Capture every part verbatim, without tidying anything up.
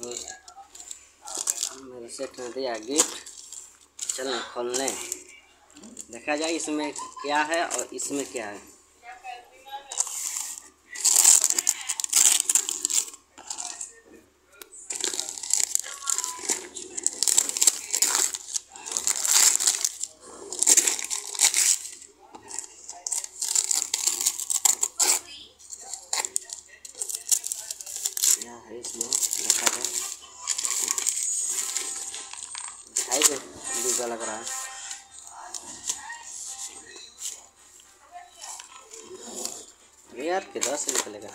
मेरे सेठ ने दिया गिफ्ट, चलो खोलने देखा जाए इसमें क्या है और इसमें क्या है। क्या है इसमें देखा जाए। मिठाई के डिब्बा लग रहा है। अरे यार किधर से निकलेगा।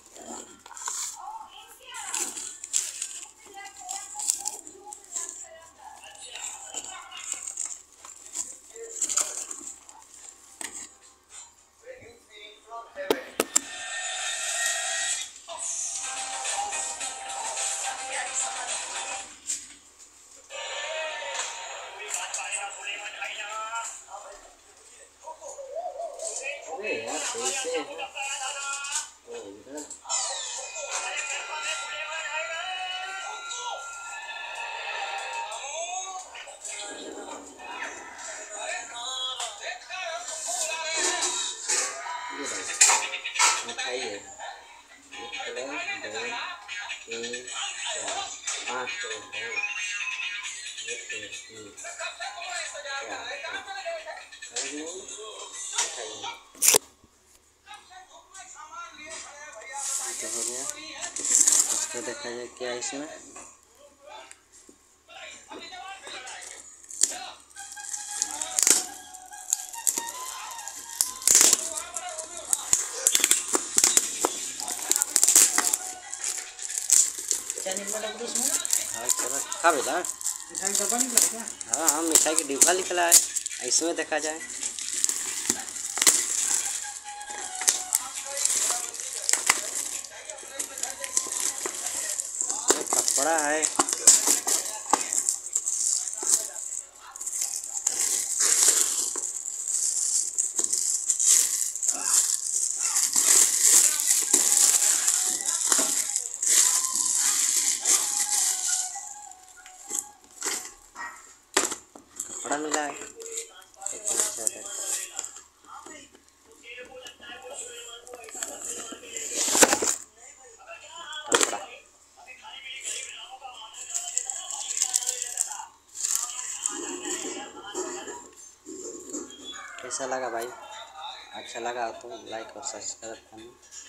अरे यार कैसे है ओ इधर ये भाई मिठाई है। एक कलर दो तीन चार पाँच कलर है। एक दो तीन चार पाँच मिठाई है। तो हो गया। इसको देखा जाए क्या है इसमें। हाँ चलो खा बेटा। मिठाई डब्बा निकला क्या? हाँ हाँ मिठाई की डिब्बा निकला है। इसमें देखा जाए कपड़ा है। कपड़ा मिला है। कपड़ा कैसा लगा भाई? अच्छा लगा तो लाइक और सब्सक्राइब करना।